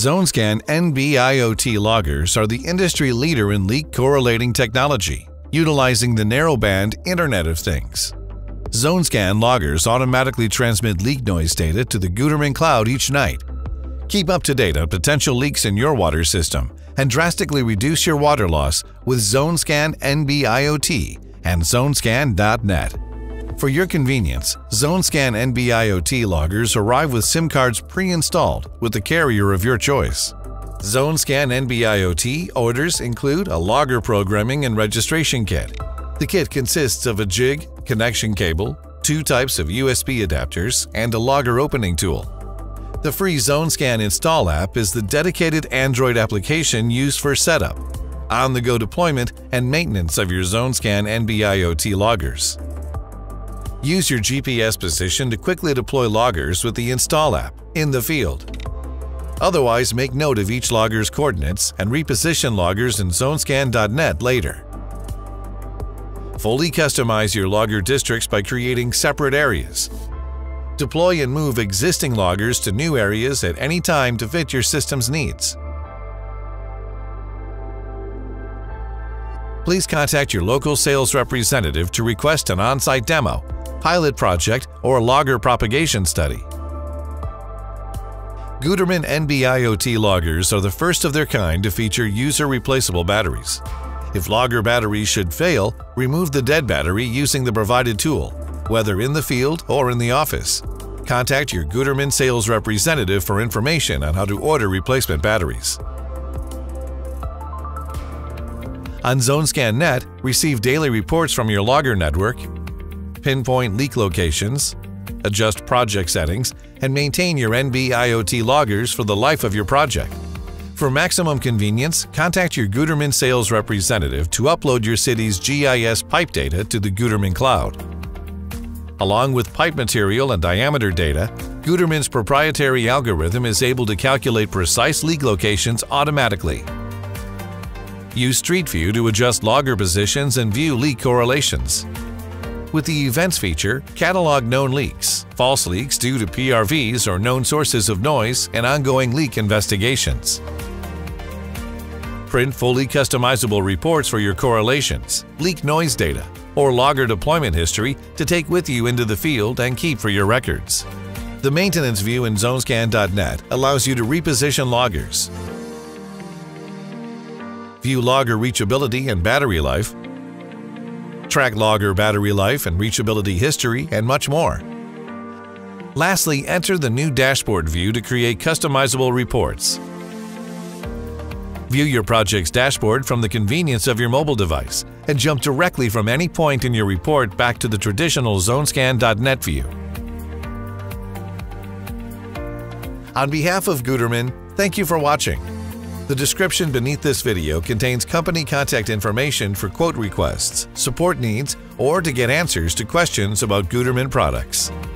ZoneScan NB-IoT loggers are the industry leader in leak correlating technology, utilizing the narrowband Internet of Things. ZoneScan loggers automatically transmit leak noise data to the Gutermann cloud each night. Keep up to date on potential leaks in your water system and drastically reduce your water loss with ZoneScan NB-IoT and ZoneScan.net. For your convenience, ZoneScan NB-IoT loggers arrive with SIM cards pre-installed with the carrier of your choice. ZoneScan NB-IoT orders include a logger programming and registration kit. The kit consists of a jig, connection cable, 2 types of USB adapters, and a logger opening tool. The free ZoneScan install app is the dedicated Android application used for setup, on-the-go deployment, and maintenance of your ZoneScan NB-IoT loggers. Use your GPS position to quickly deploy loggers with the install app in the field. Otherwise, make note of each logger's coordinates and reposition loggers in ZoneScan.net later. Fully customize your logger districts by creating separate areas. Deploy and move existing loggers to new areas at any time to fit your system's needs. Please contact your local sales representative to request an on-site demo, pilot project, or logger propagation study. Gutermann NB-IoT loggers are the first of their kind to feature user-replaceable batteries. If logger batteries should fail, remove the dead battery using the provided tool, whether in the field or in the office. Contact your Gutermann sales representative for information on how to order replacement batteries. On ZoneScan.net, receive daily reports from your logger network, pinpoint leak locations, adjust project settings, and maintain your NB-IoT loggers for the life of your project. For maximum convenience, contact your Gutermann sales representative to upload your city's GIS pipe data to the Gutermann cloud. Along with pipe material and diameter data, Gutermann's proprietary algorithm is able to calculate precise leak locations automatically. Use Street View to adjust logger positions and view leak correlations. With the Events feature, catalog known leaks, false leaks due to PRVs or known sources of noise, and ongoing leak investigations. Print fully customizable reports for your correlations, leak noise data, or logger deployment history to take with you into the field and keep for your records. The Maintenance view in ZoneScan.net allows you to reposition loggers, view logger reachability and battery life, track logger battery life and reachability history, and much more. Lastly, enter the new dashboard view to create customizable reports. View your project's dashboard from the convenience of your mobile device and jump directly from any point in your report back to the traditional ZoneScan.net view. On behalf of Gutermann, thank you for watching. The description beneath this video contains company contact information for quote requests, support needs, or to get answers to questions about Gutermann products.